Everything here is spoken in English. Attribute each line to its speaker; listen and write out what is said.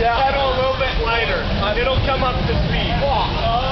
Speaker 1: pedal a little bit lighter. It'll come up to speed.